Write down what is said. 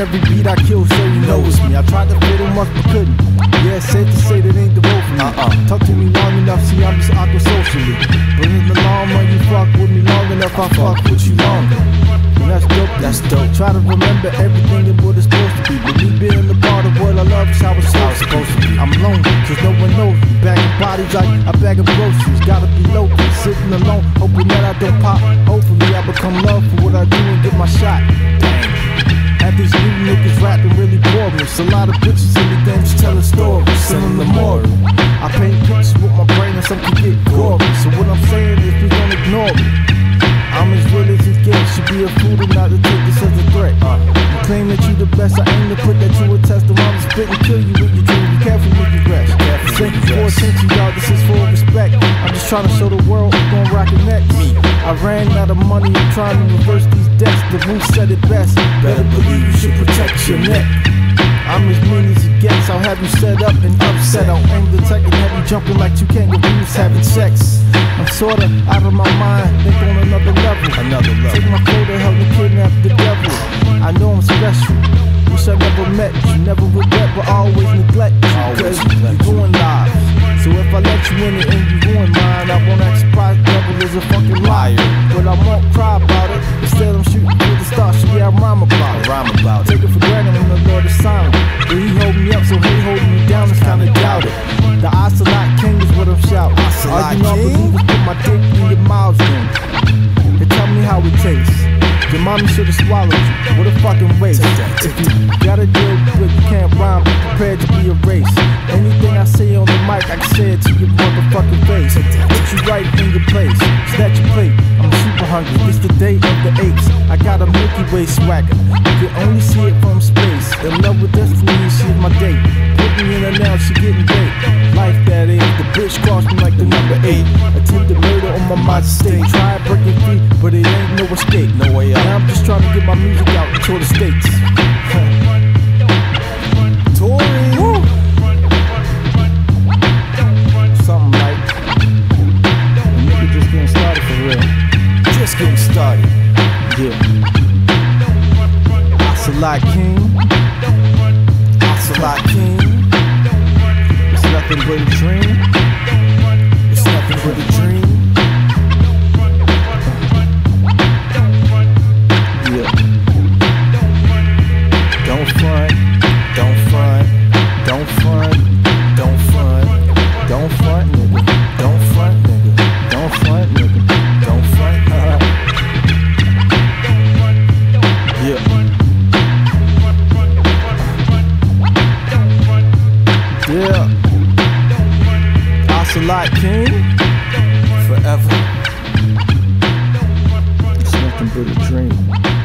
every beat I kill, so you know it's me. I tried to fit in once but couldn't. Yeah, it's safe to say that ain't the road for me. Talk to me long enough, see I'm just awkward socially. But in the long run, you fuck with me long enough, I fuck with you longer. And that's dope, that's dope. Try to remember everything and what it's supposed to be. But me being the part of what I love is how it's supposed to be. I'm lonely, cause no one knows me. Bagging bodies like a bag of groceries. Gotta be low, sitting alone, hoping that I don't pop. Hopefully I become love for what I do and get my shot. Have these new niggas rapping really boring. It's a lot of bitches in the game just telling stories, selling the moral. I paint pictures with my brain and some can get gory. So what I'm saying is please don't ignore me. I'm as real as it gets. Should be a fool to not to take this as a threat. You claim that you the best, I aim to put that to a test. The mama spit and kill you with your dream. Be careful with your rest. This ain't for attention, y'all, this is for respect. I'm just trying to show the world who's gon' rock it next. I ran out of money, I'm trying to reverse these debts. The roof said it best. Better believe you should protect your neck. I'm as mean as it gets. I'll have you set up and upset. I'll aim the tech and have you jumping like two kangaroos having sex. I'm sorta out of my mind, think on another level. Take my photo, help me kidnap the devil. I know I'm special. Wish I never met you, never regret, but always neglect you. Cause you ruin lives. So if I let you in it and you ruin mine, I won't act surprised. Devil is a fucking liar, but I won't cry about it. Instead I'm shooting through the stars, so yeah, I rhyme about it. Take it for granted when the Lord is silent. But he hold me up, so he holding me down is kinda doubted. The Ocelot King is what I'm shouting. All you non-believers put my dick in your mouths then. And tell me how it tastes. Your mommy should've swallowed you. What a fucking waste. If you gotta deal with you can't rhyme, be prepared to be erased. Anything I say on the mic, I can say it to your motherfucking face. Put you right in your place. Snatch your plate. I'm super hungry. It's the day of the apes. I got a Milky Way swagger. You can only see it from space. In love with destiny, she's my date. Put me in her now, she getting great. Life that is. The bitch crossed me like the number 8. Attempted murder on my mind state. Tried breaking free, but it ain't no escape. No way out. Now I'm just trying to get my music out to the States. Tory, woo! Something like a nigga just getting started for real. Just getting started. Yeah. Ocelot King. Ocelot King. It's nothing but a dream. It's nothing but a dream. Don't front, don't front, don't front, don't front, don't front, nigga, don't front, nigga, don't front, nigga, don't front, yeah. Yeah. Ocelot King, forever. It's nothing but a dream.